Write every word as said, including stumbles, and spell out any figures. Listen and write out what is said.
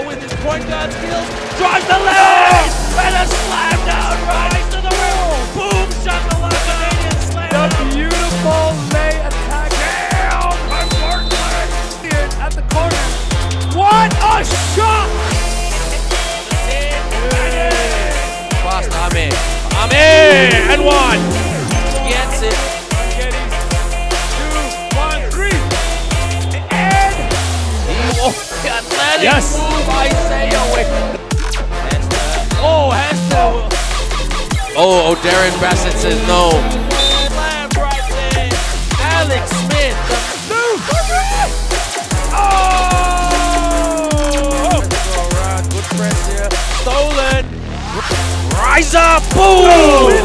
with his point guard skills. Drives the lane! And a slam down right to the rim! Boom! Shakalaka Canadian slam The down. beautiful lay attack down by Bartlett at the corner. What a shot! Fast, Ame. Ame! And one! Gets it. Two, one, three. And Oh, the athletic yes. move, I say away. And, uh, oh, has to. Oh, oh, Darren Bassett says no. Slam right there. Alex Smith. two, oh! Go around. Good press here. Stolen. Rise up. Boom.